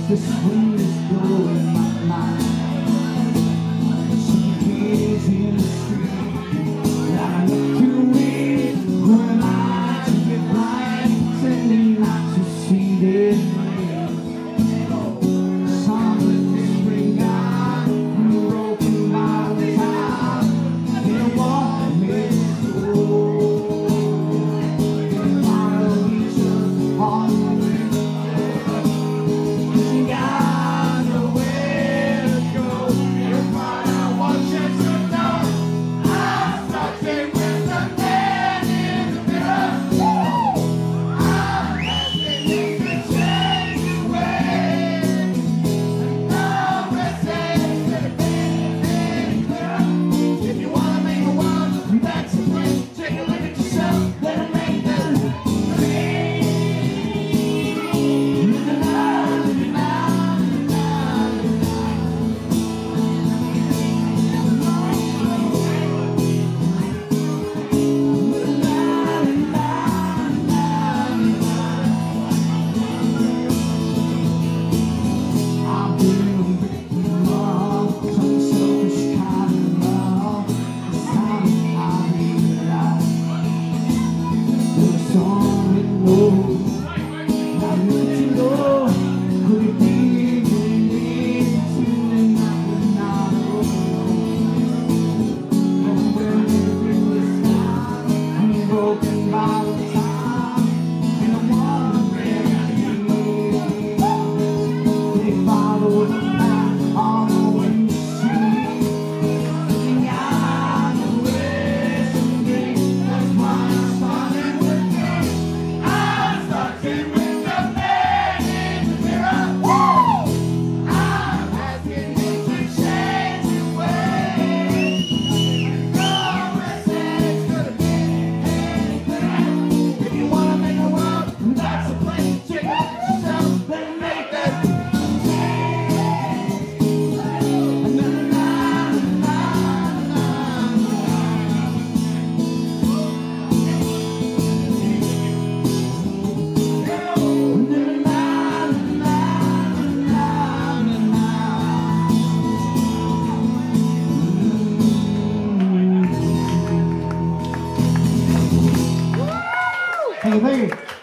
This wind is blowing my mind. She hears in the street. I look to it. Who am I to get blind? Pretending not to see this rain. Summer spring gone, broken by the time. In a warm Thank you.